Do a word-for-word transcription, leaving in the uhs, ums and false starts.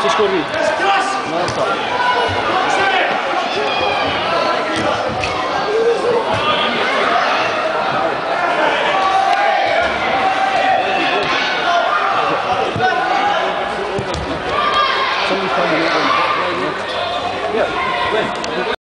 si scorri? Non lo so. Somebody's trying to get one. Yeah, when?